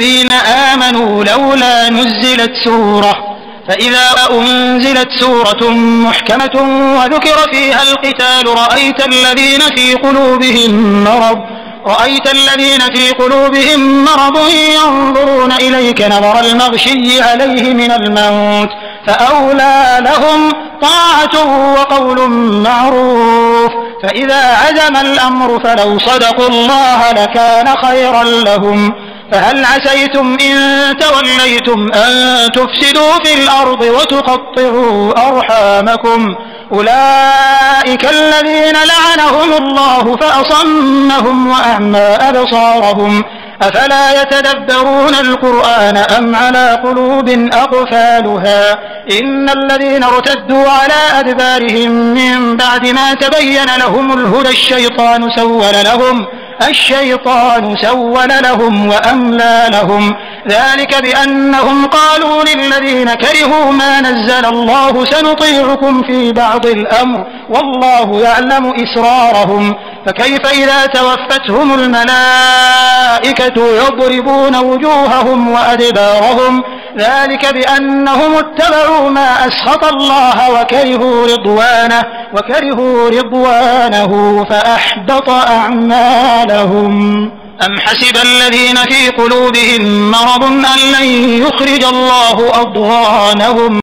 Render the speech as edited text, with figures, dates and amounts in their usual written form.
للذين آمنوا لولا نزلت سورة فإذا أنزلت سورة محكمة وذكر فيها القتال رأيت الذين في قلوبهم مرض ينظرون إليك نظر المغشي عليه من الموت فأولى لهم طاعة وقول معروف فإذا عزم الأمر فلو صدقوا الله لكان خيرا لهم فهل عسيتم إن توليتم أن تفسدوا في الأرض وتقطعوا أرحامكم أولئك الذين لعنهم الله فأصمهم وأعمى أبصارهم أفلا يتدبرون القرآن أم على قلوب أقفالها إن الذين ارتدوا على أدبارهم من بعد ما تبين لهم الهدى الشيطان سول لهم وأملى لهم ذلك بأنهم قالوا للذين كرهوا ما نزل الله سنطيعكم في بعض الأمر والله يعلم إسرارهم فكيف إذا توفتهم الملائكة يضربون وجوههم وأدبارهم ذلك بأنهم اتبعوا ما أسخط الله وكرهوا رضوانه فأحبط أعمالهم أم حسب الذين في قلوبهم مرض أن لن يخرج الله أضغانهم